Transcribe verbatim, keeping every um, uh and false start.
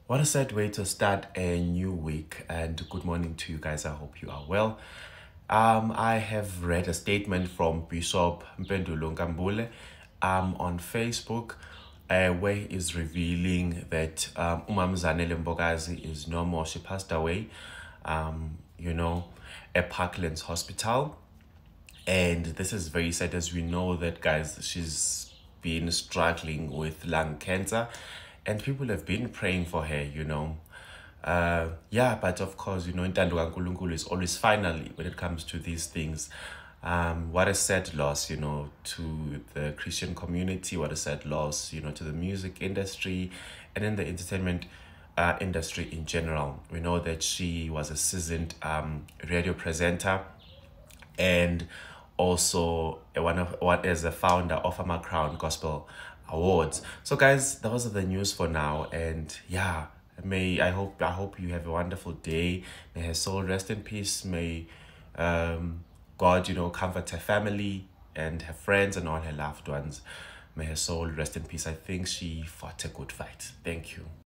What a sad way to start a new week, and good morning to you guys. I hope you are well. Um, I have read a statement from Bishop Mpendulo Nkambule um, on Facebook uh, where he is revealing that um, Umam Zanele Mbokazi is no more. She passed away, um, you know, at Parklands Hospital. And this is very sad, as we know that, guys, she's been struggling with lung cancer and people have been praying for her, you know. Uh, yeah, but of course, you know, intando kaNkulunkulu is always finally when it comes to these things. Um, what a sad loss, you know, to the Christian community, what a sad loss, you know, to the music industry and in the entertainment uh, industry in general. We know that she was a seasoned um, radio presenter and also one of what is the founder of Ama Crown Gospel Awards. So guys, that was the news for now, and yeah, may I hope I hope you have a wonderful day. May her soul rest in peace. May um God, you know, comfort her family and her friends and all her loved ones. May her soul rest in peace. I think she fought a good fight. Thank you.